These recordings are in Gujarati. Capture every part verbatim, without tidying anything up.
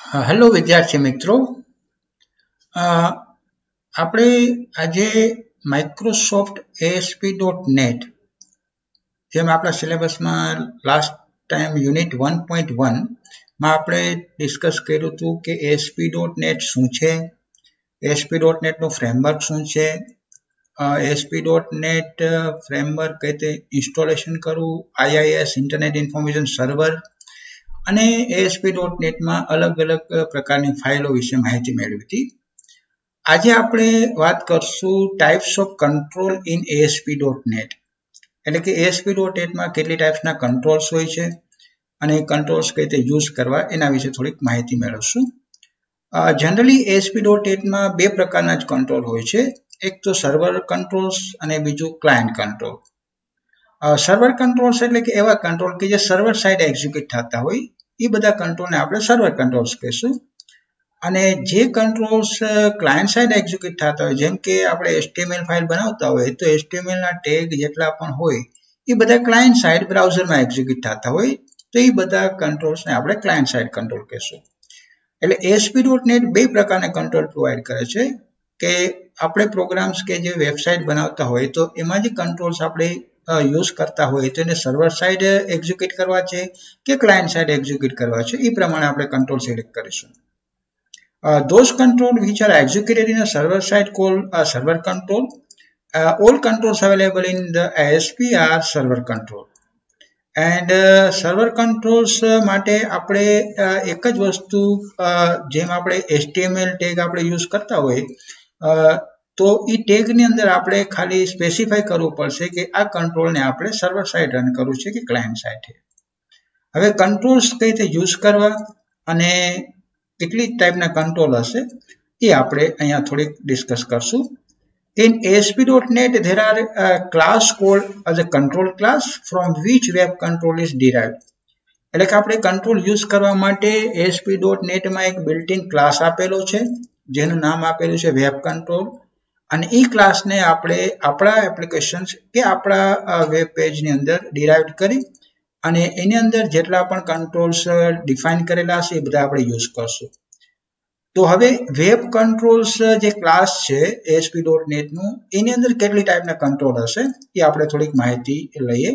હેલો વિદ્યાર્થી મિત્રો, આપણે આજે માઇક્રોસોફ્ટ એએસપી ડોટ નેટ જેમ આપણા સિલેબસમાં last time unit one point વનમાં આપણે ડિસ્કસ કર્યું હતું કે એએસપી ડોટ નેટ શું છે, એએસપી ડોટ નેટનું ફ્રેમવર્ક શું છે, એએસપી ડોટ નેટ ફ્રેમવર્ક કઈ રીતે ઇન્સ્ટોલેશન કરવું, આઈઆઈએસ ઇન્ટરનેટ ઇન્ફોર્મેશન સર્વર અને એએસપી ડોટ નેટમાં અલગ અલગ પ્રકારની ફાઇલો વિશે માહિતી મેળવી હતી. આજે આપણે વાત કરશું types of control in ASP dot net, એટલે કે એએસપી ડોટ નેટમાં કેટલી ટાઈપ્સના કંટ્રોલ્સ હોય છે અને કંટ્રોલ્સ કઈ રીતે યુઝ કરવા એના વિશે થોડીક માહિતી મેળવશું. જનરલી એએસપી ડોટ નેટમાં બે પ્રકારના જ કંટ્રોલ હોય છે, એક તો સર્વર કંટ્રોલ્સ અને બીજું ક્લાયન્ટ કંટ્રોલ. સર્વર કંટ્રોલ્સ એટલે કે એવા કંટ્રોલ કે જે સર્વર સાઇડ એક્ઝિક્યુટ થતા હોય એ બધા કંટ્રોલને આપણે સર્વર કંટ્રોલ્સ કહીશું. અને જે કંટ્રોલ્સ ક્લાયન્ટ સાઇડ એક્ઝિક્યુટ થતા હોય, જેમ કે આપણે એચટીએમએલ ફાઇલ બનાવતા હોય તો એચટીએમએલ ના ટેગ જેટલા પણ હોય એ બધા ક્લાયન્ટ સાઇડ બ્રાઉઝરમાં એક્ઝિક્યુટ થતા હોય, તો એ બધા કંટ્રોલ્સને આપણે ક્લાયન્ટ સાઇડ કંટ્રોલ કહીશું. એટલે એએસપી ડોટ નેટ બે પ્રકારના કંટ્રોલ પ્રોવાઈડ કરે છે કે આપણે પ્રોગ્રામ્સ કે જે વેબસાઇટ બનાવતા હોય તો એમાં જે કંટ્રોલ્સ આપણે યુઝ કરતા હોય તો એને સર્વર સાઇડ એક્ઝિક્યુટ કરવા છે કે ક્લાયન્ટ સાઇડ એક્ઝિક્યુટ કરવા છે એ પ્રમાણે આપણે કંટ્રોલ સિલેક્ટ કરીશું. Those control which are executed in a server side called a server control. Uh, all controls available in the A S P are server control. And uh, server controls uh, માટે આપણે uh, એક જ વસ્તુ uh, જેમ આપણે એચટીએમએલ ટેગ આપણે યુઝ કરતા હોય uh, તો એ ટેગની અંદર આપણે ખાલી સ્પેસિફાઈ કરવું પડશે કે આ કંટ્રોલને આપણે સર્વર સાઇડ રન કરવું છે કે ક્લાયન્ટ સાઇડ. હવે કંટ્રોલ્સ કઈ રીતે યુઝ કરવા અને કેટલી ટાઈપના કંટ્રોલ હશે એ આપણે અહીંયા થોડીક ડિસ્કસ કરશું. In A S P dot net there are a class called as a control class from which web control is derived. એટલે કે આપણે કંટ્રોલ યુઝ કરવા માટે A S P dot net માં એક બિલ્ટ ઇન ક્લાસ આપેલો છે જેનું નામ આપેલું છે વેબ કંટ્રોલ, અને એ ક્લાસને આપણે આપણા એપ્લિકેશન્સ કે આપણા વેબ પેજની અંદર ડિરાઇવ કરી અને એની અંદર જેટલા પણ કંટ્રોલ્સ ડિફાઇન કરેલા છે એ બધા આપણે યુઝ કરશું. તો હવે વેબ કંટ્રોલ્સ જે ક્લાસ છે A S P dot net નું એની અંદર કેટલી ટાઈપના કંટ્રોલ હશે એ આપણે થોડીક માહિતી લઈએ.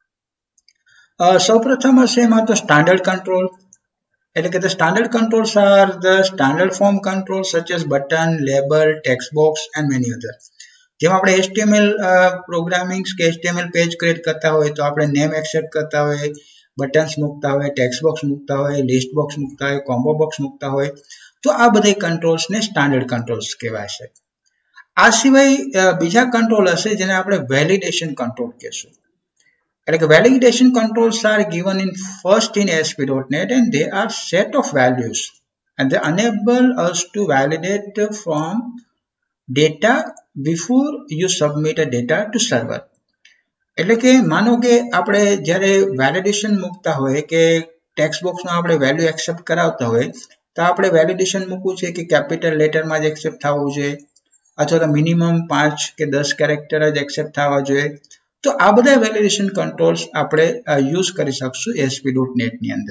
સૌપ્રથમ હશે એમાં તો સ્ટાન્ડર્ડ કંટ્રોલ, એટલે કે the standard controls are the standard form controls such as button, label, text box and many other. જેમ આપણે એચટીએમએલ પ્રોગ્રામિંગ્સ કે એચટીએમએલ પેજ ક્રિએટ કરતા હોય તો આપણે નેમ એક્સેપ્ટ કરતા હોય, બટન્સ મૂકતા હોય, ટેક્સ્ટ બોક્સ મૂકતા હોય, લિસ્ટ બોક્સ મૂકતા હોય, કોમ્બો બોક્સ મૂકતા હોય, તો આ બધા કંટ્રોલ્સને સ્ટાન્ડર્ડ કંટ્રોલ્સ કહેવાય છે. આ સિવાય બીજા કંટ્રોલ હશે જેને આપણે વેલિડેશન કંટ્રોલ કહેશું. એટલે કે validation controls are given in first in A S P dot net and they are set of values and they enable us to validate from data before you submit a data to server. એટલે કે માનો કે આપણે જ્યારે વેલિડેશન મૂકતા હોય કે ટેક્સ્ટ બોક્સમાં આપણે વેલ્યુ એક્સેપ્ટ કરાવતા હોય તો આપણે વેલિડેશન મૂકવું છે કે કેપિટલ લેટરમાં જ એક્સેપ્ટ થવું જોઈએ અથવા તો મિનિમમ પાંચ કે દસ કેરેક્ટર જ એક્સેપ્ટ થવા જોઈએ. તો આ બધા વેલિડેશન કંટ્રોલ્સ આપણે યુઝ કરી શકશું A S P dot net ની અંદર.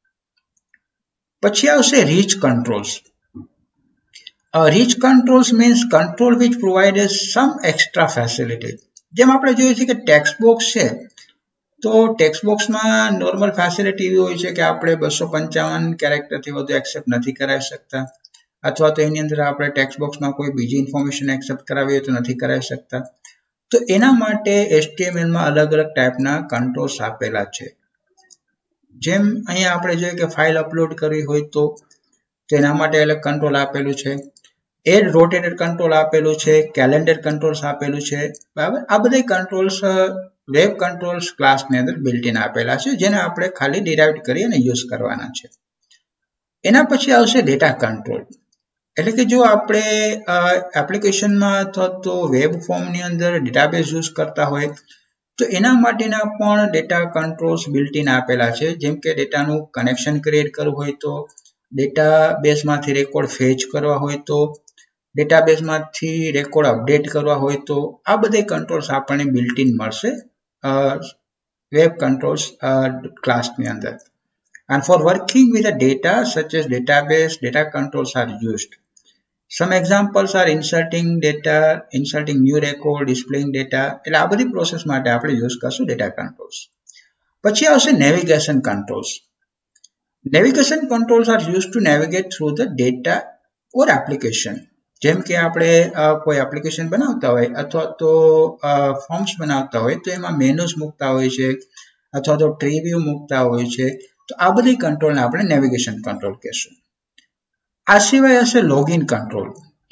પછી આવશે rich controls. Rich controls means control which provide some extra facility. જેમ આપણે જોઈએ છીએ કે ટેક્સ્ટ બોક્સ છે તો ટેક્સ્ટ બોક્સમાં નોર્મલ ફેસિલિટી એવી હોય છે કે આપણે બસો પંચાવન કેરેક્ટરથી વધુ એક્સેપ્ટ નથી કરાવી શકતા, અથવા તો એની અંદર આપણે ટેક્સ્ટ બોક્સમાં કોઈ બીજી ઇન્ફોર્મેશન એક્સેપ્ટ કરાવી હોય તો નથી કરાવી શકતા. તો એના માટે એચટીએમએલમાં અલગ અલગ ટાઈપના કંટ્રોલ્સ આપેલા છે. જેમ અહીંયા આપણે જોઈએ કે ફાઇલ અપલોડ કરવી હોય તો તેના માટે અલગ કંટ્રોલ આપેલું છે, એડ રોટેટેડ કંટ્રોલ આપેલું છે, કેલેન્ડર કંટ્રોલ્સ આપેલું છે, બરાબર. આ બધા કંટ્રોલ્સ વેબ કંટ્રોલ્સ ક્લાસની અંદર બિલ્ટ ઇન આપેલા છે જેને આપણે ખાલી ડિરાઇવ કરી અને યુઝ કરવાના છે. એના પછી આવશે ડેટા કંટ્રોલ. એટલે કે જો આપણે એપ્લિકેશનમાં અથવા તો વેબ ફોર્મની અંદર ડેટાબેઝ યુઝ કરતા હોય તો એના માટેના પણ ડેટા કંટ્રોલ્સ બિલ્ટ ઇન આપેલા છે. જેમ કે ડેટાનું કનેક્શન ક્રિએટ કરવું હોય તો, ડેટાબેઝમાંથી રેકોર્ડ ફેચ કરવા હોય તો, ડેટાબેઝમાંથી રેકોર્ડ અપડેટ કરવા હોય તો, આ બધા કંટ્રોલ્સ આપણને બિલ્ટ ઇન મળશે વેબ કંટ્રોલ્સ ક્લાસની અંદર. And for working with the data such as database, data controls are used. Some examples are inserting data, inserting new record, displaying data. એટલે આ બધી પ્રોસેસ માટે આપણે યુઝ કરશું ડેટા કંટ્રોલ્સ. પછી આવશે navigation controls. Navigation controls are use to navigate through the data or application. જેમ કે આપણે કોઈ એપ્લિકેશન બનાવતા હોય અથવા તો ફોર્મ્સ બનાવતા હોય તો એમાં મેનુઝ મૂકતા હોય છે અથવા તો ટ્રી વ્યૂ મૂકતા હોય છે. તો આ બધી કંટ્રોલને આપણે નેવિગેશન કંટ્રોલ કહેશું. આ સિવાય હશે લોગિન કંટ્રોલ.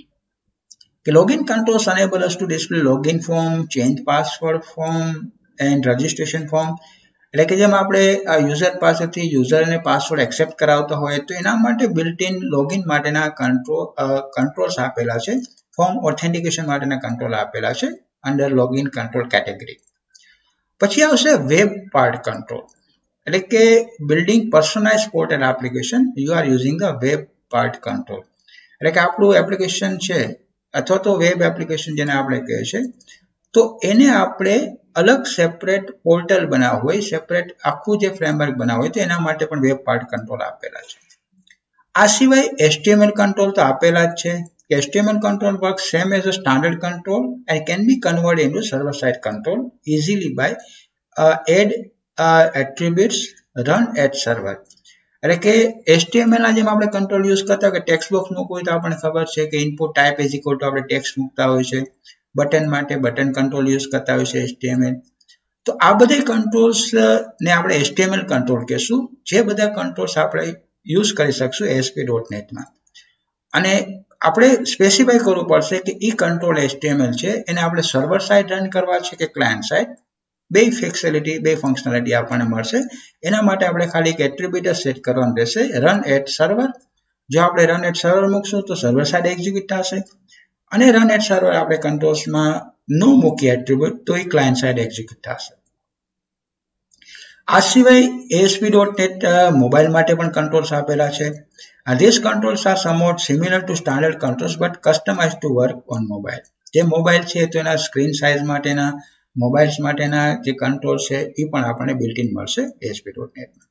કે login controls enable us to display login form, change password form and registration form. એટલે કે જેમ આપણે યુઝર પાસેથી યુઝરને પાસવર્ડ એક્સેપ્ટ કરાવતા હોય તો એના માટે બિલ્ટ ઇન લોગિન માટેના કંટ્રોલ કંટ્રોલ્સ આપેલા છે. ફોર્મ ઓથેન્ટિકેશન માટેના કંટ્રોલ આપેલા છે અંડર લોગિન કંટ્રોલ કેટેગરી. પછી આવશે વેબ પાર્ટ કંટ્રોલ. એટલે કે building personalize portal application you are using the web part control. એટલે કે આપણું એપ્લિકેશન છે અથવા તો વેબ એપ્લિકેશન જેને આપણે કહે છે તો એને આપણે અલગ સેપરેટ પોર્ટલ બનાવવું હોય, સેપરેટ આખું જે ફ્રેમવર્ક બનાવવું હોય તો એના માટે પણ વેબ પાર્ટ કંટ્રોલ આપેલા છે. આ સિવાય એચટીએમએલ કંટ્રોલ તો આપેલા જ છે. HTML control work same as a standard control and can be converted into server side control easily by add attributes run at server. એટલે કે એચટીએમએલ ના જેમ આપણે કંટ્રોલ યુઝ કરતા કે ટેક્સ્ટ બોક્સ મૂકવું હોય તો આપણને ખબર છે કે input type is equal to આપણે ટેક્સ્ટ મૂકતા હોય છે. બટન માટે બટન કંટ્રોલ યુઝ કરતા હોય છે એચટીએમએલ. તો આ બધા કંટ્રોલ્સ ને આપણે એચટીએમએલ કંટ્રોલ કહેશું. જે બધા કંટ્રોલ્સ આપણે યુઝ કરી શકશું એએસપી ડોટ નેટમાં. અને આપણે સ્પેસિફાઈ કરવું પડશે કે ઈ કંટ્રોલ એચટીએમએલ છે એને આપણે સર્વર સાઇડ રન કરવા છે કે ક્લાયન્ટ સાઇડ. બે ફ્લેક્સિબિલિટી બે ફંક્શનાલિટી આપણને મળશે. એના માટે આપણે ખાલી એક એટ્રીબ્યુટ સેટ કરવાનું રહેશે રન એટ સર્વર. જો આપણે રન એટ સર્વર મૂકશું તો સર્વર સાઇડ એક્ઝિક્યુટ થશે અને રન એટ સર્વર આપણે કંટ્રોલ્સમાં નો મૂકીએ એટ્રીબ્યુટ તો એ ક્લાયન્ટ સાઇડ એક્ઝિક્યુટ થશે. આ સિવાય એએસપી ડોટ નેટ મોબાઈલ માટે પણ કંટ્રોલ્સ આપેલા છે. This controls are somewhat similar to standard controls but customize to work on mobile. જે મોબાઈલ છે તો એના સ્ક્રીન સાઇઝ માટેના મોબાઈલ્સ માટેના જે કંટ્રોલ છે એ પણ આપણને બિલ્ટ ઇન મળશે એએસપી ડોટ નેટમાં.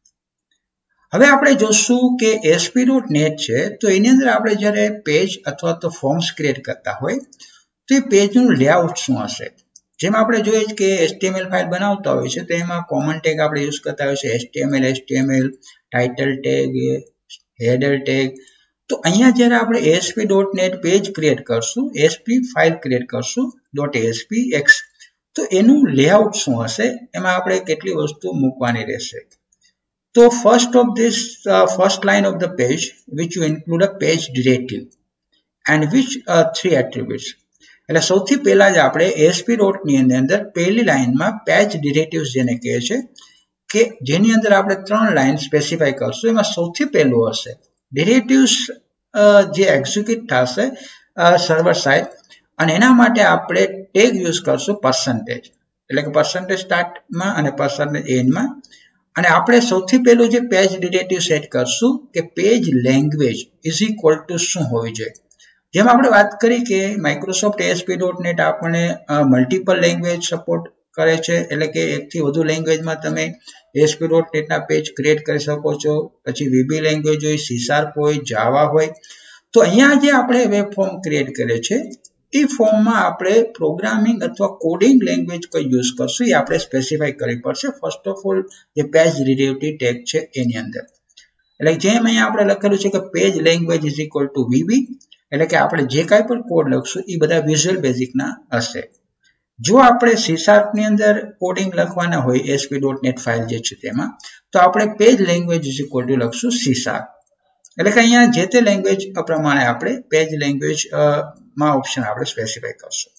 હવે આપણે જોશું કે એએસપી ડોટ નેટ છે તો એની અંદર આપણે જ્યારે પેજ અથવા તો ફોર્મ્સ ક્રિએટ કરતા હોય તો એ પેજનું લેઆઉટ શું હશે. જેમ આપણે જોઈએ કે એચટીએમએલ ફાઇલ બનાવતા હોય છે તો એમાં કોમન ટેગ આપણે યુઝ કરતા હોય છે HTML, HTML, title tag, header tag. તો અહીંયા જ્યારે આપણે ASP dot net page create કરશું, એએસપી ફાઇલ ક્રિએટ કરશું ડોટ એએસપી એક્સ, તો એનું લેઆઉટ શું હશે એમાં આપણે કેટલી વસ્તુ મૂકવાની રહેશે. તો first of this first line of the page which you include a page directive and which three attributes. એટલે સૌથી પહેલા જ આપણે એએસપી ડોટની અંદર પહેલી લાઇનમાં પેજ ડિરેક્ટિવ્સ જેને કહે છે કે જેની અંદર આપણે ત્રણ લાઇન સ્પેસિફાઈ કરશું. એમાં સૌથી પહેલું હશે ડિરેક્ટિવ્સ જે એક્ઝિક્યુટ થશે સર્વર સાઇડ અને એના માટે આપણે ટેગ યુઝ કરશું પર્સન્ટેજ. એટલે કે પર્સન્ટેજ સ્ટાર્ટમાં અને પર્સન્ટેજ એન્ડમાં. અને આપણે સૌથી પહેલું જે પેજ ડિરેક્ટિવ સેટ કરશું કે page language is equal to શું હોવી જોઈએ. જેમ આપણે વાત કરી કે માઇક્રોસોફ્ટ એએસપી ડોટ નેટ આપણને મલ્ટિપલ લેંગ્વેજ સપોર્ટ કરે છે. એટલે કે એકથી વધુ લેંગ્વેજમાં તમે એએસપી ડોટ નેટના પેજ ક્રિએટ કરી શકો છો. પછી વીબી લેંગ્વેજ હોય, સી શાર્પ હોય, જાવા હોય. તો અહીંયા જે આપણે વેબ ફોર્મ ક્રિએટ કરે છે એ ફોર્મમાં આપણે પ્રોગ્રામિંગ અથવા કોડિંગ લેંગ્વેજ કોઈ યુઝ કરશું એ આપણે સ્પેસિફાઈ કરવી પડશે. ફર્સ્ટ ઓફ ઓલ જે પેજ ડિરેક્ટિવ ટેગ છે એની અંદર. એટલે જેમ અહીંયા આપણે લખેલું છે કે page language is equal to VB. એટલે કે આપણે જે કાંઈ પણ કોડ લખશું એ બધા વિઝ્યુઅલ બેઝિકના હશે. જો આપણે સી શાર્પની અંદર કોડિંગ લખવાના હોય એએસપી ડોટ નેટ ફાઇલ જે છે તેમાં તો આપણે page language is equal to લખશું સી શાર્પ. એટલે કે અહીંયા જે તે લેંગ્વેજ પ્રમાણે આપણે પેજ લેંગ્વેજ માં ઓપ્શન આપણે સ્પેસિફાઈ કરશું.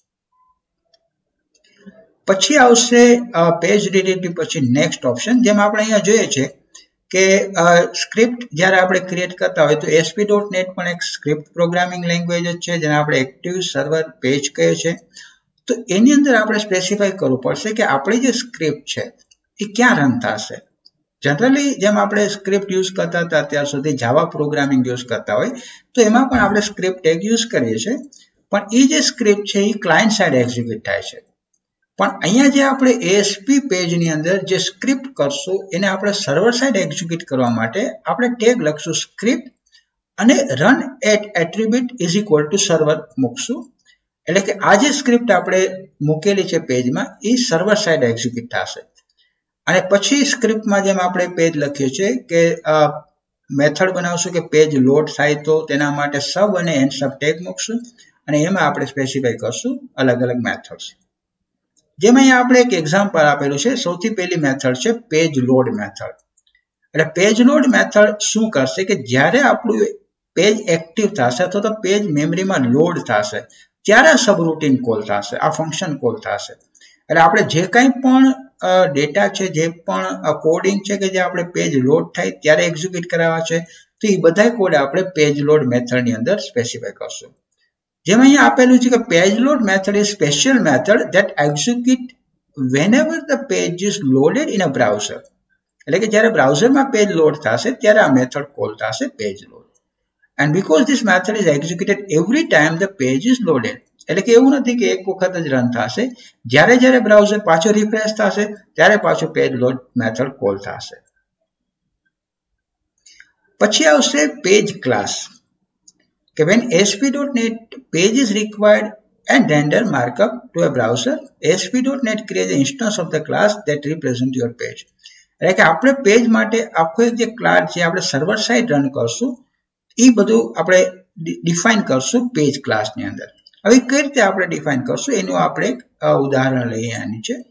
પછી આવશે પેજ ડિરેક્ટિવ પછી નેક્સ્ટ ઓપ્શન. જેમ આપણે અહીંયા જોઈએ છે કે સ્ક્રિપ્ટ જ્યારે આપણે ક્રિએટ કરતા હોય તો એએસપી ડોટ નેટ પણ એક સ્ક્રિપ્ટ પ્રોગ્રામિંગ લેંગ્વેજ જ છે જેને આપણે એક્ટિવ સર્વર પેજ કહે છે. તો એની અંદર આપણે સ્પેસિફાઈ કરવું પડશે કે આપણી જે સ્ક્રિપ્ટ છે એ ક્યાં રન થશે. જનરલી જેમ આપણે સ્ક્રિપ્ટ યુઝ કરતા હતા અત્યાર સુધી જાવા પ્રોગ્રામિંગ યુઝ કરતા હોય તો એમાં પણ આપણે સ્ક્રિપ્ટ ટેગ યુઝ કરીએ છીએ. પણ એ જે સ્ક્રિપ્ટ છે એ ક્લાયન્ટ સાઇડ એક્ઝિક્યુટ થાય છે. પણ અહીંયા જે આપણે એએસપી પેજની અંદર જે સ્ક્રિપ્ટ કરશું એને આપણે સર્વર સાઇડ એક્ઝિક્યુટ કરવા માટે આપણે ટેગ લખશું સ્ક્રિપ્ટ અને run at attribute is equal to server મૂકશું. એટલે કે આ જે સ્ક્રિપ્ટ આપણે મૂકેલી છે પેજમાં એ સર્વર સાઇડ એક્ઝિક્યુટ થશે. અને પછી સ્ક્રિપ્ટમાં જેમ આપણે પેજ લખીએ છીએ કે મેથડ બનાવશું કે પેજ લોડ થાય તો તેના માટે સબ અને એન્ડ સબ ટેગ મૂકશું અને એમાં આપણે સ્પેસિફાઈ કરશું અલગ અલગ મેથડ્સ. જેમાં અહીંયા આપણે એક એક્ઝામ્પલ આપેલું છે. સૌથી પહેલી મેથડ છે પેજ લોડ મેથડ. એટલે પેજ લોડ મેથડ શું કરશે કે જ્યારે આપણું પેજ એક્ટિવ થશે અથવા તો પેજ મેમરીમાં લોડ થશે ત્યારે સબરૂટીન કોલ થશે, આ ફંક્શન કોલ થશે. એટલે આપણે જે કંઈ પણ ડેટા છે, જે પણ કોડિંગ છે કે જે આપણે પેજ લોડ થાય ત્યારે એક્ઝિક્યુટ કરાવવા છે તો એ બધા કોડ આપણે પેજ લોડ મેથડની અંદર સ્પેસિફાઈ કરશું. જેમ અહીંયા આપેલું છે કે page load method is special method that execute whenever the page is loaded in a browser. એટલે કે જ્યારે બ્રાઉઝરમાં પેજ લોડ થશે ત્યારે આ મેથડ કોલ થશે page load. And because this method is executed every time the page is loaded. એટલે કે એવું નથી કે એક વખત જ રન થશે, જ્યારે જ્યારે બ્રાઉઝર પાછો રિફ્રેશ થશે ત્યારે પાછો પેજ લોડ મેથડ કોલ થશે. પછી આવશે પેજ ક્લાસ કે when A S P dot net page is required and render markup to a browser, A S P dot net creates an instance of the class that represents your page. એટલે કે આપણે પેજ માટે આખો એક જે ક્લાસ જે આપણે સર્વર સાઇડ રન કરશું એ બધું આપણે ડિફાઇન કરશું પેજ ક્લાસની અંદર. હવે કઈ રીતે આપણે ડિફાઇન કરશું એનું આપણે એક ઉદાહરણ લઈએ આની છે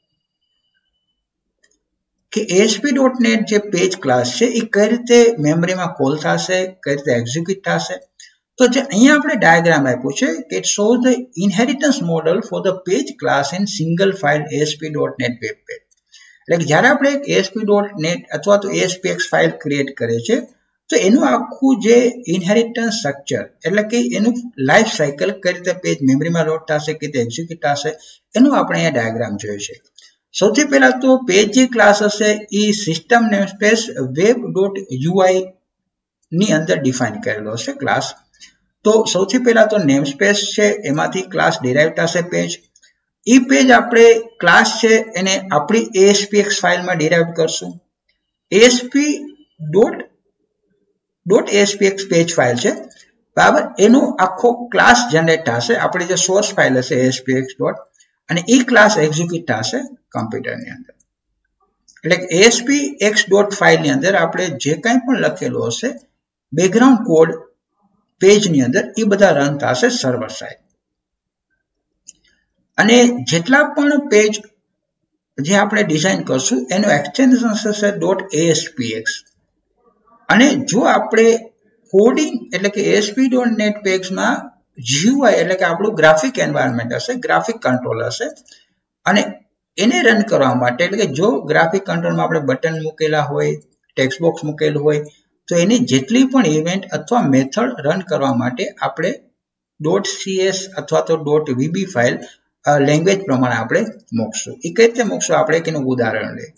કે A S P dot net જે પેજ ક્લાસ છે એ કઈ રીતે મેમરીમાં કોલ થશે, કઈ રીતે એક્ઝિક્યુટ થશે. તો જે અહીંયા આપણે ડાયાગ્રામ આપ્યું છે કે it shows the inheritance model for the page class in single file A S P dot net web page. એટલે કે જ્યારે આપણે એક A S P dot net અથવા તો A S P X file create કરીએ છીએ તો એનું આખું જે ઇનહેરિટન્સ સ્ટ્રક્ચર એટલે કે એનું લાઈફ સાયકલ કઈ રીતે પેજ મેમરીમાં લોડ થશે, કઈ રીતે એક્ઝિક્યુટ થશે એનું આપણે અહીંયા ડાયાગ્રામ જોયું છે. સૌથી પહેલા તો પેજ જે ક્લાસ હશે એ system namespace web dot UI ની અંદર ડિફાઇન કરેલો હશે ક્લાસ. તો સૌથી પહેલા તો નેમસ્પેસ છે એમાંથી ક્લાસ ડિરાઇવ થશે પેજ. એ પેજ આપણે ક્લાસ છે એને આપણી A S P X ફાઇલમાં ડિરાઇવ કરશું. A S P dot dot A S P X page file છે બરાબર, એનો આખો ક્લાસ જનરેટ થશે આપણી જે સોર્સ ફાઇલ હશે A S P X dot અને એ ક્લાસ એક્ઝિક્યુટ થશે કમ્પ્યુટરની અંદર. એટલે A S P X dot ફાઇલની અંદર આપણે જે કંઈ પણ લખેલું હશે બેકગ્રાઉન્ડ કોડ પેજની અંદર એ બધા રન થશે સર્વર સાઇડ. અને જેટલા પણ પેજ જે આપણે ડિઝાઇન કરશું એનું એક્સટેન્શન હશે dot A S P X. અને જો આપણે કોડિંગ એટલે કે A S P dot net પેજમાં G U I એટલે કે આપણું ગ્રાફિક એન્વાયરમેન્ટ હશે, ગ્રાફિક કંટ્રોલ હશે અને એને રન કરવા માટે એટલે કે જો ગ્રાફિક કંટ્રોલમાં આપણે બટન મૂકેલા હોય, ટેક્સ્ટ બોક્સ મૂકેલું હોય તો એની જેટલી પણ ઇવેન્ટ અથવા મેથડ રન કરવા માટે આપણે ડોટ સીએસ અથવા તો ડોટ વીબી ફાઇલ લેંગ્વેજ પ્રમાણે આપણે મૂકશું. એ કઈ રીતે મૂકશું આપણે એનું ઉદાહરણ લઈએ.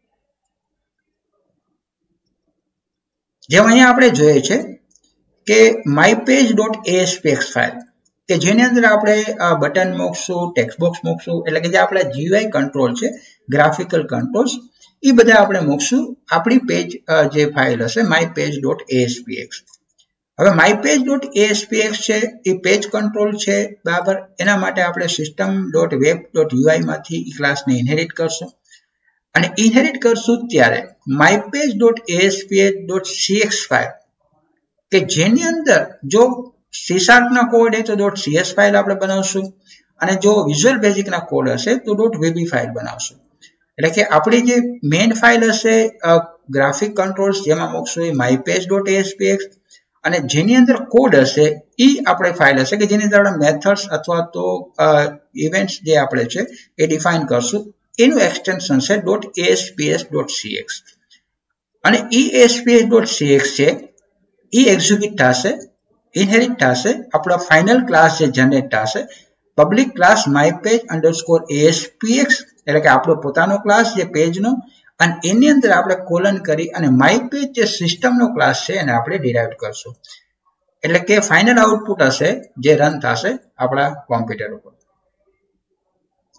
જેમ અહીંયા આપણે જોઈએ છે કે my page dot A S P X file કે જેની અંદર આપણે બટન મૂકશું, ટેક્સ્ટ બોક્સ મૂકશું એટલે કે જે આપણા G U I કંટ્રોલ છે, ગ્રાફિકલ કંટ્રોલ્સ એ બધા આપણે મૂકશું આપણી પેજ જે ફાઇલ હશે my page dot A S P X. હવે my page dot A S P X છે એ પેજ કંટ્રોલ છે બરાબર, એના માટે આપણે system dot web dot UI માંથી એ ક્લાસને ઇનહેરિટ કરશું અને ઇનહેરિટ કરશું ત્યારે my page dot A S P X dot C X file કે જેની અંદર જો સી શાર્પના કોડ હોય તો ડોટ સીએસ ફાઇલ આપણે બનાવશું અને જો વિઝ્યુઅલ બેઝિકના કોડ હશે તો ડોટ વીબી ફાઇલ બનાવશું. એટલે કે આપણી જે મેઇન ફાઇલ હશે ગ્રાફિક કંટ્રોલ્સ જેમાં મૂકશું એ my page dot A S P X અને જેની અંદર કોડ હશે એ આપણે ફાઇલ હશે કે જેની અંદર આપણે મેથડ્સ અથવા તો ઇવેન્ટ્સ જે આપણે છે એ ડિફાઇન કરશું. એનું એક્સટેન્શન છે dot A S P S dot C X અને એ A S P S dot C X છે એ એક્ઝિક્યુટ થશે, ઇનહેરિટ થશે આપણા ફાઇનલ ક્લાસ જે જનરેટ થશે public class my page underscore A S P X એટલે કે આપણો પોતાનો ક્લાસ જે પેજનો અને એની અંદર આપણે કોલન કરી અને માયપેજ જે સિસ્ટમનો ક્લાસ છે એને આપણે ડિરાઇવ કરશું. એટલે કે ફાઇનલ આઉટપુટ હશે જે રન થશે આપણા કોમ્પ્યુટર ઉપર.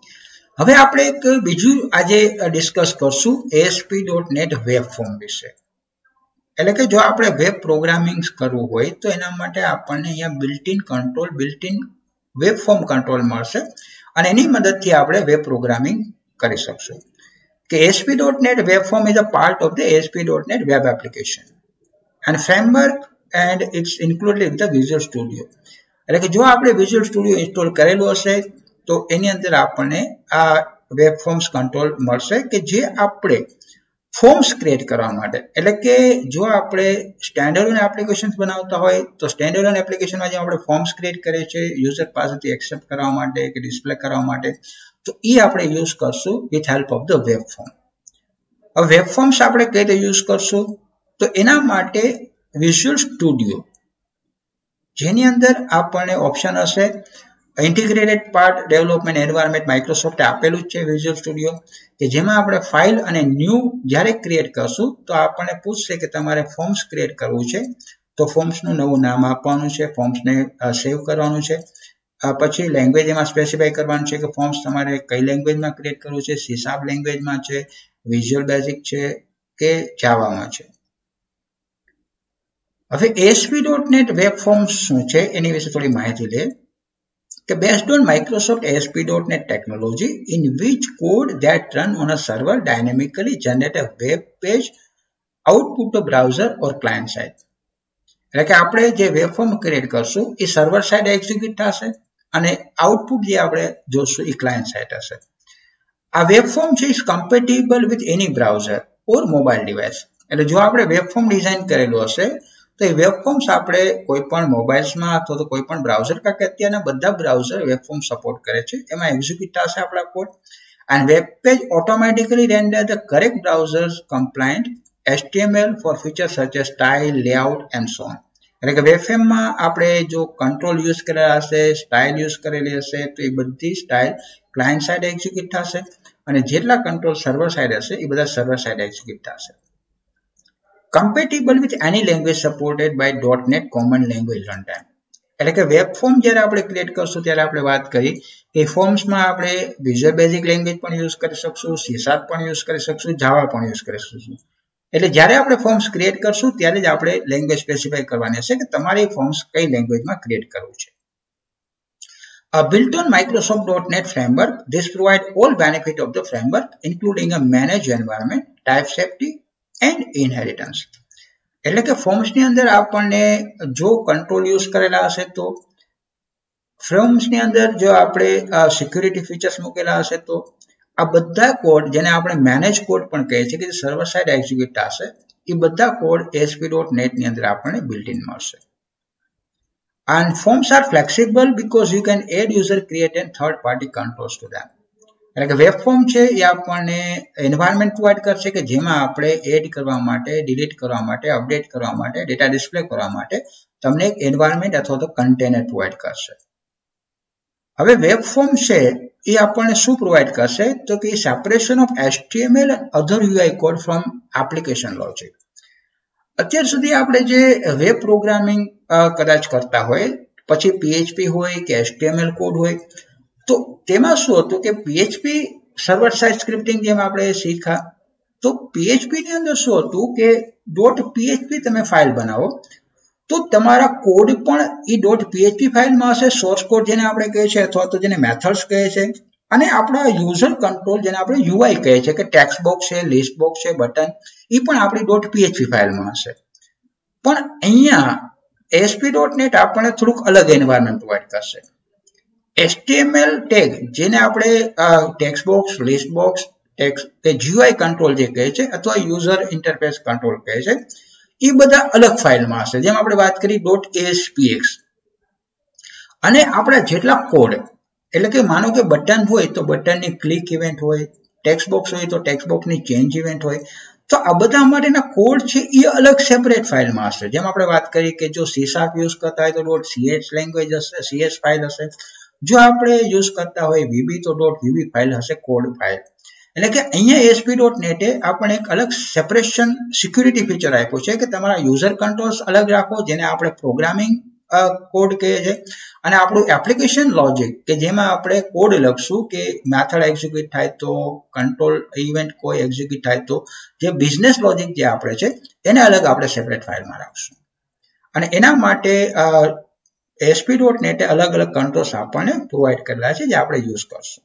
હવે આપણે એક બીજું આજે ડિસ્કસ કરશું ASP dot net web form વિશે. એટલે કે જો આપણે વેબ પ્રોગ્રામિંગ કરવું હોય તો એના માટે આપણને અહીંયા built in control built in web form control મળશે અને એની મદદથી આપણે વેબ પ્રોગ્રામિંગ કરી શકશું. કે A S P dot net web form is a part of the A S P dot net web application and framework and it's included in the Visual Studio. એટલે કે જો આપણે Visual Studio ઇન્સ્ટોલ કરેલું હશે તો એની અંદર આપણને આ વેબ ફોર્મ્સ કંટ્રોલ મળશે કે જે આપણે ફોર્મ્સ ક્રિએટ કરવા માટે, એટલે કે જો આપણે સ્ટેન્ડર્ડ એપ્લિકેશન્સ બનાવતા હોય તો સ્ટેન્ડર્ડ એપ્લિકેશનમાં જે આપણે ફોર્મ્સ ક્રિએટ કરીએ છીએ યુઝર પાસેથી એક્સેપ્ટ કરવા માટે કે ડિસ્પ્લે કરવા માટે, તો એ આપણે યુઝ કરશું with help of the web form. હવે વેબ ફોર્મ્સ આપણે કઈ રીતે યુઝ કરશું તો એના માટે વિઝ્યુઅલ સ્ટુડિયો જેની અંદર આપણને ઓપ્શન હશે ઇન્ટિગ્રેટેડ પાર્ટ ડેવલપમેન્ટ એન્વાયરમેન્ટ માઇક્રોસોફ્ટે આપેલું જ છે વિઝ્યુઅલ સ્ટુડિયો, કે જેમાં આપણે ફાઇલ અને ન્યૂ જ્યારે ક્રિએટ કરશું તો આપણને પૂછશે કે તમારે ફોર્મ્સ ક્રિએટ કરવું છે તો ફોર્મ્સનું નવું નામ આપવાનું છે, ફોર્મ્સને સેવ કરવાનું છે, પછી લેંગ્વેજ એમાં સ્પેસિફાઈ કરવાનું છે કે ફોર્મ્સ તમારે કઈ લેંગ્વેજમાં ક્રિએટ કરવું છે, સી શાર્પ લેંગ્વેજમાં છે, વિઝ્યુઅલ બેઝિક છે કે જાવામાં છે. હવે A S P dot net web forms શું છે એની વિશે થોડી માહિતી લે કે based on Microsoft A S P dot net technology in which code that run on a server dynamically generate a web page output to browser or client side. એટલે કે આપણે જે વેબ ફોર્મ ક્રિએટ કરશું એ સર્વર સાઇડ એક્ઝિક્યુટ થશે અને આઉટપુટ જે આપણે જોશું એ ક્લાયન્ટ સાઇડ હશે. આ વેબ ફોર્મ છે is compatible with any browser or mobile device. એટલે જો આપણે વેબ ફોર્મ ડિઝાઇન કરેલું હશે તો એ વેબ ફોર્મ્સ આપણે કોઈ પણ મોબાઈલ્સમાં અથવા તો કોઈ પણ બ્રાઉઝર, કારણ કે અત્યારના બધા બ્રાઉઝર વેબ ફોર્મ સપોર્ટ કરે છે, એમાં એક્ઝિક્યુટ થશે આપણા code and web page automatically render the correct browsers compliant H T M L for features such as style, layout and so on. એટલે કે વેબ ફોર્મમાં આપણે જો કંટ્રોલ યુઝ કરેલા હશે, સ્ટાઇલ યુઝ કરેલી હશે તો એ બધી સ્ટાઇલ ક્લાયન્ટ સાઇડ એક્ઝિક્યુટ થશે અને જેટલા કંટ્રોલ સર્વર સાઇડ હશે એ બધા સર્વર સાઇડ એક્ઝિક્યુટ થશે. Compatible with any language supported by .NET Common Language Runtime. એટલે કે વેબ ફોર્મ જ્યારે આપણે ક્રિએટ કરશું ત્યારે આપણે વાત કરી કે ફોર્મ્સમાં આપણે વિઝ્યુઅલ બેઝિક લેંગ્વેજ પણ યુઝ કરી શકશું, સી શાર્પ પણ યુઝ કરી શકશું, જાવા પણ યુઝ કરી શકશું. એટલે જ્યારે આપણે ફોર્મ્સ ક્રિએટ કરશું ત્યારે જ આપણે લેંગ્વેજ સ્પેસિફાઈ કરવાની હશે કે તમારે ફોર્મ્સ કઈ લેંગ્વેજમાં ક્રિએટ કરવું છે. A built on Microsoft dot net framework, this provide all benefit of the framework including a managed environment, type safety and inheritance. એટલે કે ફોર્મ્સની અંદર આપણને જો કંટ્રોલ યુઝ કરેલા હશે તો ફોર્મ્સની અંદર જો આપણે સિક્યુરિટી ફીચર્સ મૂકેલા હશે તો આ બધા કોડ જેને આપણે મેનેજ કોડ પણ કહીએ છીએ કે જે સર્વર સાઇડ એક્ઝિક્યુટ થશે એ બધા code A S P dot net ની અંદર આપણને બિલ્ટ ઇન મળશે. And forms are flexible because you can add user create and third party controls to them. એટલે કે વેબ ફોર્મ છે એ આપણને એન્વાયરમેન્ટ પ્રોવાઈડ કરશે કે જેમાં આપણે એડ કરવા માટે, ડિલીટ કરવા માટે, અપડેટ કરવા માટે, ડેટા ડિસ્પ્લે કરવા માટે તમને એક એન્વાયરમેન્ટ અથવા તો કન્ટેનર પ્રોવાઈડ કરશે. હવે વેબ ફોર્મ છે એ આપણને શું પ્રોવાઈડ કરશે તો કે separation of H T M L and other U I code from application logic. અત્યાર સુધી આપણે જે વેબ પ્રોગ્રામિંગ કદાચ કરતા હોય પછી P H P હોય કે H T M L code હોય તો તેમાં શું હતું કે પીએચપી સર્વર સાઇડ સ્ક્રિપ્ટિંગ જેમ આપણે શીખા તો પીએચપી ની અંદર શું હતું કે ડોટ પીએચપી તમે ફાઇલ બનાવો તો તમારા કોડ પણ એ ડોટ પીએચપી ફાઇલમાં હશે, સોર્સ કોડ જેને આપણે કહીએ છીએ અથવા તો જેને મેથડ્સ કહે છે, અને આપણા યુઝર કંટ્રોલ જેને આપણે યુઆઈ કહે છે કે ટેક્સ્ટ બોક્સ છે, લિસ્ટ બોક્સ છે, બટન એ પણ આપણી ડોટ પીએચપી ફાઇલમાં હશે. પણ અહીંયા A S P dot net આપણને થોડુંક અલગ એન્વાયરમેન્ટ પ્રોવાઈડ કરશે. H T M L tag જેને આપણે text box, list box, text કે જીયુઆઈ કંટ્રોલ જે કહે છે અથવા યુઝર ઇન્ટરફેસ કંટ્રોલ કહે છે એ બધા અલગ ફાઇલમાં હશે. જેમ આપણે વાત કરી ડોટ ASPX અને આપણા જેટલા કોડ એટલે કે માનો કે બટન હોય તો બટનની ક્લિક ઇવેન્ટ હોય, ટેક્સ્ટ બોક્સ હોય તો ટેક્સ્ટ બોક્સની ચેન્જ ઇવેન્ટ હોય, તો આ બધા માટેના કોડ છે એ અલગ સેપરેટ ફાઇલમાં હશે. જેમ આપણે વાત કરી કે જો સી શાર્પ યુઝ કરતા હોય તો ડોટ સીએચ લેંગ્વેજ હશે, સીએચ ફાઇલ હશે. જો આપણે યુઝ કરતા હોય વીબી તો ડોટ વીબી ફાઇલ હશે, કોડ ફાઇલ. એટલે કે અહીંયા A S P dot net એ આપણે એક અલગ સેપરેશન સિક્યુરિટી ફીચર આપ્યું છે કે તમારા યુઝર કંટ્રોલ્સ અલગ રાખો જેને આપણે પ્રોગ્રામિંગ કોડ કહે છે અને આપણું એપ્લિકેશન લોજિક કે જેમાં આપણે કોડ લખશું કે મેથડ એક્ઝિક્યુટ થાય તો કંટ્રોલ ઇવેન્ટ કોઈ એક્ઝિક્યુટ થાય તો જે બિઝનેસ લોજિક જે આપણે છે એને અલગ આપણે સેપરેટ ફાઇલમાં રાખશું અને એના માટે એએસપી ડોટ નેટે અલગ અલગ કંટ્રોલ્સ આપણને પ્રોવાઈડ કરેલા છે જે આપણે યુઝ કરશું.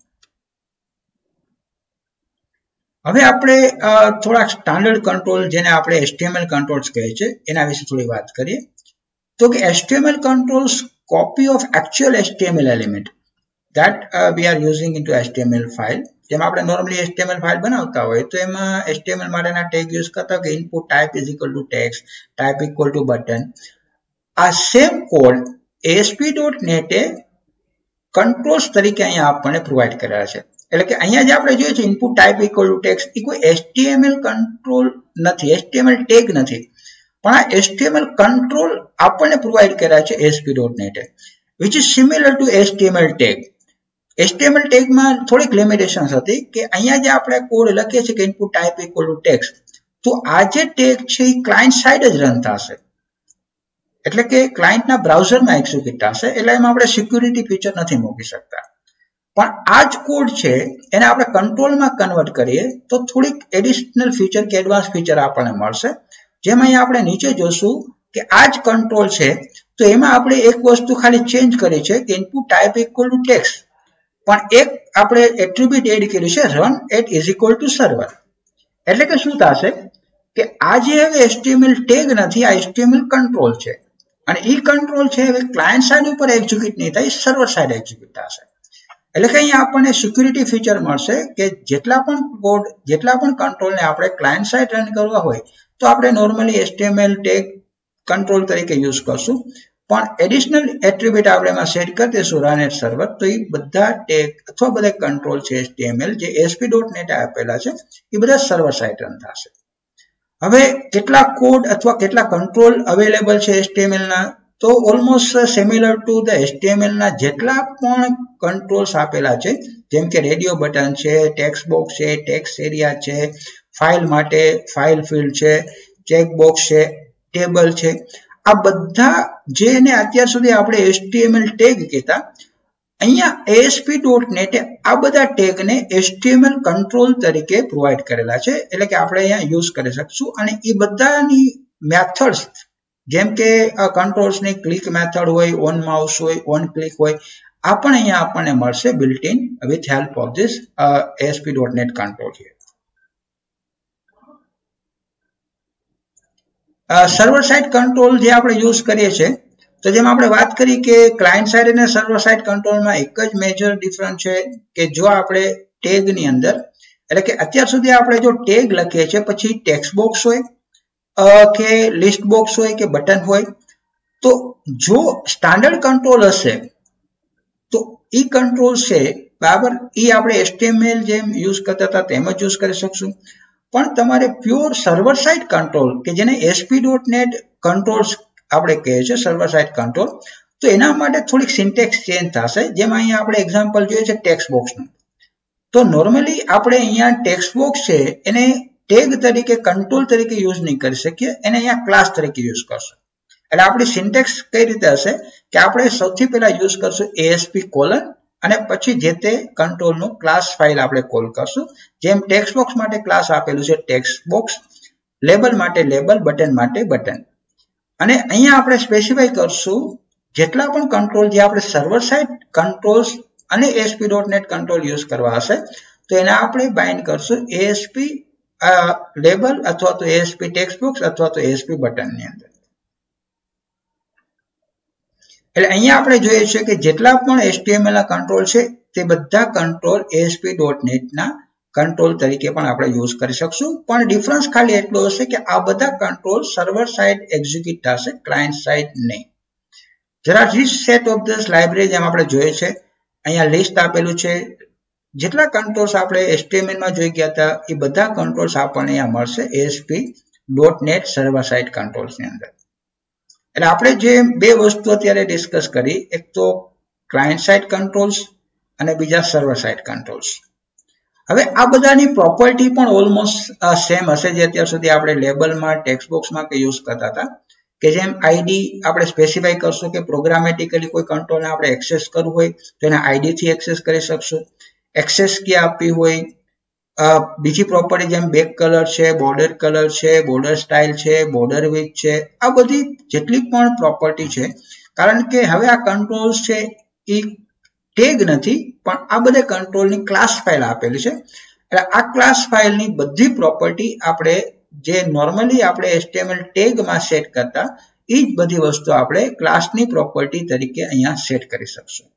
હવે આપણે થોડા સ્ટાન્ડર્ડ કંટ્રોલ જેને આપણે એચટીએમએલ કંટ્રોલ્સ કહે છે એના વિશે થોડી વાત કરીએ. તો કે HTML controls copy of actual H T M L element that uh, we are using into H T M L file. જેમ આપણે normally H T M L file બનાવતા હોય તો એમાં H T M L માટેના ટેગ યુઝ કરતા કે input type is equal to text, type equal to button. આ same code A S P dot net એ કંટ્રોલ્સ તરીકે અહીંયા આપણને પ્રોવાઈડ કરેલા છે. એટલે કે અહીંયા જે આપણે જોઈએ છે input type equal to text એ કોઈ H T M L control નથી, H T M L tag નથી, પણ આ H T M L control આપણને પ્રોવાઈડ કર્યા છે A S P dot net which is similar to H T M L tag. H T M L ટેગમાં થોડીક લિમિટેશન્સ હતી કે અહીંયા જે આપણે કોડ લખીએ છીએ કે input type equal to text, તો આ જે ટેગ છે એ ક્લાયન્ટ સાઈડ જ રન થશે, એટલે કે ક્લાયન્ટના બ્રાઉઝરમાં એક્ઝિક્યુટ થશે, એટલે એમાં આપણે સિક્યુરિટી ફીચર નથી મૂકી શકતા. પણ આ જ કોડ છે એને આપણે કંટ્રોલમાં કન્વર્ટ કરીએ તો થોડીક એડિશનલ ફીચર કે એડવાન્સ ફીચર આપણને મળશે. જેમ અહીંયા આપણે નીચે જોશું કે આ જ કંટ્રોલ છે તો એમાં આપણે એક વસ્તુ ખાલી ચેન્જ કરી છે કે input type equal to text, પણ એક આપણે એટ્રીબ્યુટ એડ કર્યું છે run at is equal to server. એટલે કે શું થશે કે આ જે હવે H T M L tag નથી, આ H T M L control છે અને એ કંટ્રોલ છે હવે ક્લાયન્ટ સાઈડ ઉપર એક્ઝિક્યુટ નહીં થાય, સર્વર સાઈડ એક્ઝિક્યુટ થશે. એટલે કે અહીંયા આપણને સિક્યુરિટી ફીચર મળશે કે જેટલા પણ કોડ જેટલા પણ કંટ્રોલને આપણે ક્લાયન્ટ સાઈડ રન કરવા હોય તો આપણે normally H T M L tag control તરીકે યુઝ કરશું, પણ એડિશનલ એટ્રીબ્યુટ આપણે એમાં સેટ કરી દઈશું રન એટ સર્વર, તો એ બધા ટેગ અથવા બધા કંટ્રોલ છે H T M L જે A S P dot net આપેલા છે એ બધા સર્વર સાઈડ રન થશે. હવે કેટલા કોડ અથવા કેટલા કંટ્રોલ અવેલેબલ છે H T M L ના, તો almost similar to the H T M L ના જેટલા પણ કંટ્રોલ્સ આપેલા છે જેમ કે રેડિયો બટન છે, ટેક્સ્ટ બોક્સ છે, ટેક્સ્ટ એરિયા છે, ફાઇલ માટે ફાઇલ ફિલ્ડ છે, ચેક બોક્સ છે, ટેબલ છે, આ બધા જેને અત્યાર સુધી આપણે H T M L tag કહેતા, અહીંયા A S P dot net આ બધા ટેગને H T M L control તરીકે પ્રોવાઈડ કરેલા છે, એટલે કે આપણે અહીંયા યુઝ કરી શકશું. અને એ બધાની મેથડ્સ જેમ કે કંટ્રોલ્સની ક્લિક મેથડ હોય, ઓન માઉસ હોય, ઓન ક્લિક હોય, આ પણ અહીંયા આપણને મળશે built in with help of this A S P dot net control છે. સર્વર સાઇડ કંટ્રોલ જે આપણે યુઝ કરીએ છીએ, તો જેમ આપણે વાત કરી કે ક્લાયન્ટ સાઇડ અને સર્વર સાઇડ કંટ્રોલમાં એક જ મેજર ડિફરન્સ છે કે જો આપણે ટેગની અંદર, એટલે કે અત્યાર સુધી આપણે જો ટેગ લખીએ છીએ પછી ટેક્સ્ટ બોક્સ હોય કે લિસ્ટ બોક્સ હોય કે બટન હોય, તો જો સ્ટાન્ડર્ડ કંટ્રોલ હશે તો એ કંટ્રોલ છે બરાબર એ આપણે H T M L જેમ યુઝ કરતા હતા તેમ જ યુઝ કરી શકશું. પણ તમારે પ્યોર સર્વર સાઇડ કંટ્રોલ કે જેને A S P dot net controls આપણે કહીએ છીએ સર્વર સાઇડ કંટ્રોલ, તો એના માટે થોડીક સિન્ટેક્સ ચેન્જ થશે. જેમ અહીંયા આપણે એક્ઝામ્પલ જોઈએ છે ટેક્સ્ટ બોક્સનું, તો નોર્મલી આપણે અહીંયા ટેક્સ્ટ બોક્સ છે એને ટેગ તરીકે કંટ્રોલ તરીકે યુઝ નહીં કરી શકીએ, એને અહીંયા ક્લાસ તરીકે યુઝ કરશું. એટલે આપણી સિન્ટેક્સ કઈ રીતે હશે કે આપણે સૌથી પહેલા યુઝ કરશું A S P કોલન અને પછી જે તે કંટ્રોલનું ક્લાસ ફાઇલ આપણે કોલ કરશું. જેમ ટેક્સ્ટ બોક્સ માટે ક્લાસ આપેલું છે ટેક્સ્ટ બોક્સ, લેબલ માટે લેબલ, બટન માટે બટન. અને અહીંયા આપણે સ્પેસિફાઈ કરશું જેટલા પણ કંટ્રોલ જે આપણે સર્વર સાઇડ કંટ્રોલ્સ અને A S P dot net control use કરવા હશે તો એના આપણે બાઇન્ડ કરશું A S P લેબલ અથવા તો A S P text box અથવા તો A S P બટનની અંદર. એટલે અહીંયા આપણે જોઈએ છે કે જેટલા પણ H T M L ના કંટ્રોલ છે તે બધા control A S P dot net ના કંટ્રોલ તરીકે પણ આપણે યુઝ કરી શકશું. પણ ડિફરન્સ ખાલી એટલો હશે કે આ બધા કંટ્રોલ સર્વર સાઇડ એક્ઝિક્યુટ થશે, ક્લાયન્ટ સાઇડ નહીં. જરા rich set of this library જેમ આપણે જોઈએ છે અહીંયા લિસ્ટ આપેલું છે, જેટલા કંટ્રોલ્સ આપણે H T M L માં જોઈ ગયા હતા એ બધા કંટ્રોલ્સ આપણને અહીંયા મળશે A S P dot net server side કંટ્રોલ્સની અંદર. એટલે આપણે જે બે વસ્તુ અત્યારે ડિસ્કસ કરી, એક તો ક્લાયન્ટ સાઇડ કંટ્રોલ્સ અને બીજા સર્વર સાઇડ કંટ્રોલ્સ. હવે આ બધાની પ્રોપર્ટી પણ ઓલમોસ્ટ સેમ હશે જે અત્યાર સુધી આપણે લેબલમાં, ટેક્સ્ટ બોક્સમાં કે યુઝ કરતા હતા. કે જેમ આઈડી આપણે સ્પેસિફાઈ કરશું કે પ્રોગ્રામેટિકલી કોઈ કંટ્રોલને આપણે એક્સેસ કરવું હોય તો એના આઈડી થી એક્સેસ કરી શકશું. એક્સેસ કી આપવી હોય, બીજી પ્રોપર્ટી જેમ બેક કલર છે, બોર્ડર કલર છે, બોર્ડર સ્ટાઇલ છે, બોર્ડર વિડ્થ છે, આ બધી જેટલી પણ પ્રોપર્ટી છે, કારણ કે હવે આ કંટ્રોલ્સ છે એ ટેગ નથી પણ આ બધા કંટ્રોલની ક્લાસ ફાઇલ આપેલી છે. એટલે આ ક્લાસ ફાઇલની બધી પ્રોપર્ટી આપણે જે નોર્મલી આપણે એચટીએમએલ ટેગમાં સેટ કરતા એ જ બધી વસ્તુ આપણે ક્લાસની પ્રોપર્ટી તરીકે અહીંયા સેટ કરી શકશું.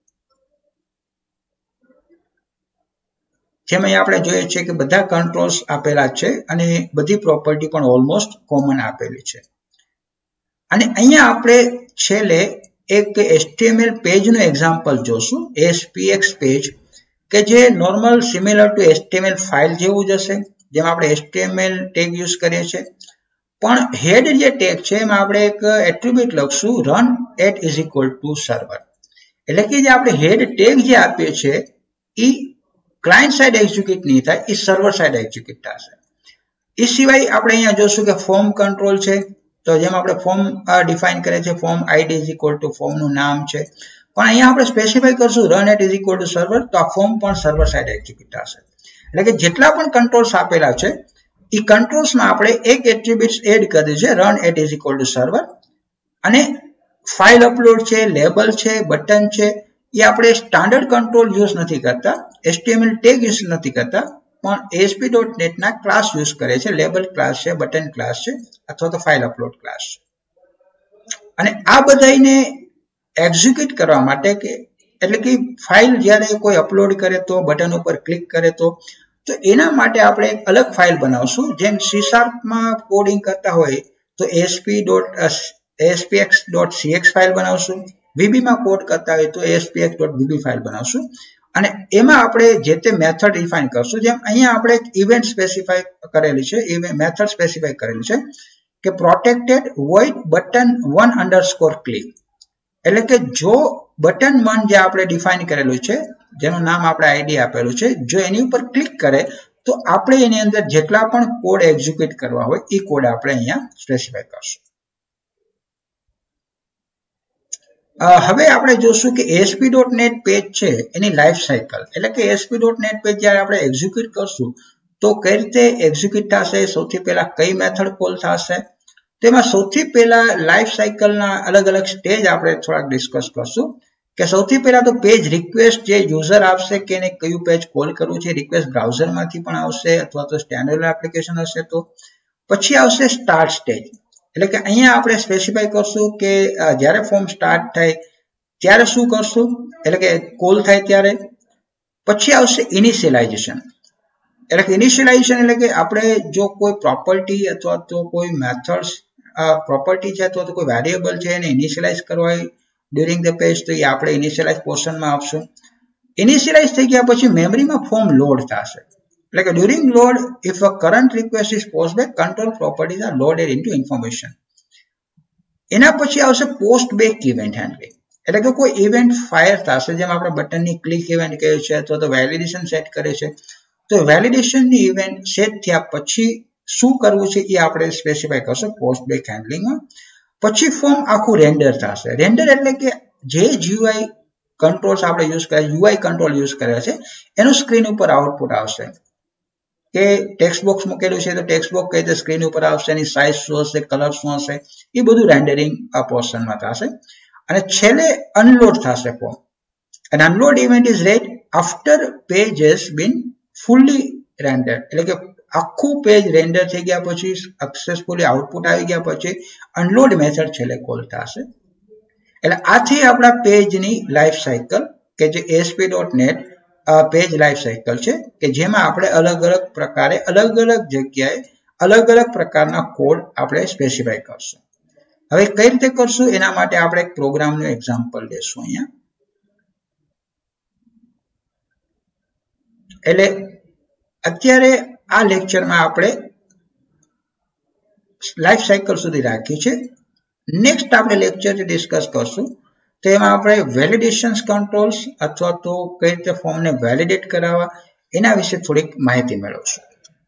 જેમ અહીંયા આપણે જોઈએ છીએ કે બધા કંટ્રોલ્સ આપેલા છે અને બધી પ્રોપર્ટી પણ ઓલમોસ્ટ કોમન આપેલી છે. અને અહીંયા આપણે છેલ્લે એક એચટીએમએલ પેજનું એક્ઝામ્પલ જોશું, એસપીએક્સ પેજ, કે જે normal similar to HTML file જેવું જ હશે, જેમ આપણે એચટીએમએલ ટેગ યુઝ કરીએ છીએ. પણ હેડ જે ટેગ છે એમાં આપણે એક એટ્રીબ્યુટ લખશું run at is equal to server. એટલે કે જે આપણે હેડ ટેગ જે આપીએ છીએ એ ક્લાયન્ટ સાઇડ એક્ઝિક્યુટ નહીં થાય, એ સર્વર સાઇડ એક્ઝિક્યુટ થશે. એ સિવાય આપણે અહીંયા જોશું કે ફોર્મ કંટ્રોલ છે, તો જેમ આપણે ફોર્મ ડિફાઇન કરીએ છીએ, form ID is equal to ફોર્મનું નામ છે, પણ અહીંયા આપણે સ્પેસિફાઈ કરશું run at is equal to server, તો આ ફોર્મ પણ સર્વર સાઇડ એક્ઝિક્યુટ થશે. એટલે કે જેટલા પણ કંટ્રોલ્સ આપેલા છે એ કંટ્રોલ્સમાં આપણે એક એટ્રીબ્યુટ એડ કર્યું છે run at is equal to server. અને ફાઇલ અપલોડ છે, લેબલ છે, બટન છે, એ આપણે સ્ટાન્ડર્ડ કંટ્રોલ યુઝ નથી કરતા, એચટીએમએલ ટેગ યુઝ નથી કરતા, પણ એએસપી ડોટ નેટ ના ક્લાસ યુઝ કરે છે. લેબલ ક્લાસ છે, બટન ક્લાસ છે, અથવા તો ફાઇલ અપલોડ ક્લાસ છે. અને આ બધાને એક્ઝિક્યુટ કરવા માટે કે એટલે કે ફાઇલ જ્યારે કોઈ અપલોડ કરે તો, બટન ઉપર ક્લિક કરે તો તો એના માટે આપણે એક અલગ ફાઇલ બનાવશું. જેમ સી શાર્પમાં કોડિંગ કરતા હોય તો ASP dot ASPX dot CX file બનાવશું, વીબીમાં કોડ કરતા હોય તો એએસપીએક્સ ડોટ વીબી ફાઇલ બનાવશું. અને એમાં આપણે જે તે મેથડ ડિફાઇન કરશું. જેમ અહીંયા આપણે એક ઇવેન્ટ સ્પેસિફાઈ કરેલી છે, મેથડ સ્પેસિફાઈ કરેલી છે કે protected void button one underscore click. એટલે કે જો બટન વન જે આપણે ડિફાઇન કરેલું છે, જેનું નામ આપણે આઈડી આપેલું છે, જો એની ઉપર ક્લિક કરે તો આપણે એની અંદર જેટલા પણ કોડ એક્ઝિક્યુટ કરવા હોય એ કોડ આપણે અહીંયા સ્પેસિફાઈ કરશું. હવે આપણે જોશું કે એએસપી ડોટ નેટ પેજ છે એની લાઈફ સાયકલ, એટલે કે એએસપી ડોટ નેટ પેજ જ્યારે આપણે એક્ઝિક્યુટ કરશું તો કઈ રીતે એક્ઝિક્યુટ થશે, સૌથી પહેલા કઈ મેથડ કોલ થશે, તેમાં સૌથી પહેલા લાઈફ સાયકલના અલગ અલગ સ્ટેજ આપણે થોડાક ડિસ્કસ કરશું. કે સૌથી પહેલા તો પેજ રિક્વેસ્ટ જે યુઝર આપશે કે એને કયું પેજ કોલ કરવું છે, રિક્વેસ્ટ બ્રાઉઝરમાંથી પણ આવશે અથવા તો સ્ટેન્ડર્ડ એપ્લિકેશન હશે તો. પછી આવશે સ્ટાર્ટ સ્ટેજ, એટલે કે અહીંયા આપણે સ્પેસિફાઈ કરશું કે જ્યારે ફોર્મ સ્ટાર્ટ થાય ત્યારે શું કરશું, એટલે કે કોલ થાય ત્યારે. પછી આવશે ઇનિશિયલાઇઝેશન, એટલે કે ઇનિશિયલાઇઝેશન એટલે કે આપણે જો કોઈ પ્રોપર્ટી અથવા તો કોઈ મેથડ્સ પ્રોપર્ટી છે અથવા તો કોઈ વેરિયેબલ છે એને ઇનિશિયલાઇઝ કરવા હોય ડ્યુરિંગ ધ પેજ, તો એ આપણે ઇનિશિયલાઇઝ પોર્શનમાં આપશું. ઇનિશિયલાઇઝ થઈ ગયા પછી મેમરીમાં ફોર્મ લોડ થશે, એટલે કે during load if a current request is post back control properties are loaded into information. એના પછી આવશે પોસ્ટ બેક ઇવેન્ટ હેન્ડલિંગ, એટલે કે કોઈ ઇવેન્ટ ફાયર થશે, જેમ આપણે બટનની ક્લિક ઇવેન્ટ કહે છે અથવા તો વેલિડેશન સેટ કરે છે, તો વેલિડેશનની ઇવેન્ટ સેટ થયા પછી શું કરવું છે એ આપણે સ્પેસિફાઈ કરશું પોસ્ટ બેક હેન્ડલિંગમાં. પછી ફોર્મ આખું રેન્ડર થશે. રેન્ડર એટલે કે જે જીયુઆઈ કંટ્રોલ્સ આપણે યુઝ કર્યા, યુઆઈ કંટ્રોલ યુઝ કર્યા છે, એનું સ્ક્રીન ઉપર આઉટપુટ આવશે. કે ટેક્સ્ટ બોક્સ મૂકેલું છે તો ટેક્સ્ટ બોક્સ કઈ રીતે સ્ક્રીન ઉપર આવશે, એની સાઇઝ શું હશે, કલર શું હશે, એ બધું રેન્ડરિંગ આ પોર્શનમાં થશે. અને છેલ્લે અનલોડ થશે ફોર્મ. અને unload event is raised after page has been fully render, એટલે કે આખું પેજ રેન્ડર થઈ ગયા પછી સક્સેસફુલી આઉટપુટ આવી ગયા પછી અનલોડ મેથડ છેલ્લે કોલ થશે. એટલે આથી આપણા પેજની લાઈફ સાયકલ કે જે ASP dot net page life cycle છે, કે જેમાં આપણે અલગ અલગ પ્રકારે અલગ અલગ જગ્યાએ અલગ અલગ પ્રકારના કોડ આપણે સ્પેસિફાઈ કરશું. હવે કઈ રીતે કરશું એના માટે આપણે એક પ્રોગ્રામનું એક્ઝામ્પલ લેશું અહીંયા. એટલે અત્યારે આ લેક્ચરમાં આપણે લાઈફ સાયકલ સુધી રાખી છે. નેક્સ્ટ આપણે લેક્ચર ડિસ્કસ કરશું તો એમાં આપણે વેલિડેશન્સ કંટ્રોલ્સ અથવા તો કઈ રીતે ફોર્મને વેલિડેટ કરાવવા એના વિશે થોડીક માહિતી મેળવશું.